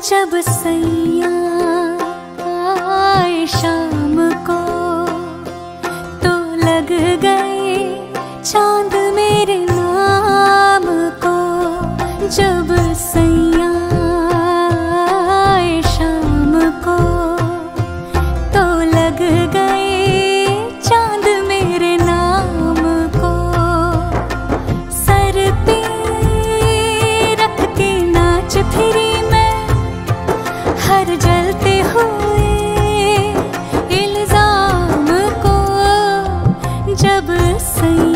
जब सैया आए शाम को तो लग गए चांद मेरे नाम को। जब सैया आए शाम को तो लग गए चांद मेरे नाम को। सर पे रख के नाच फिरी हर जलते हुए इल्जाम को। जब सैया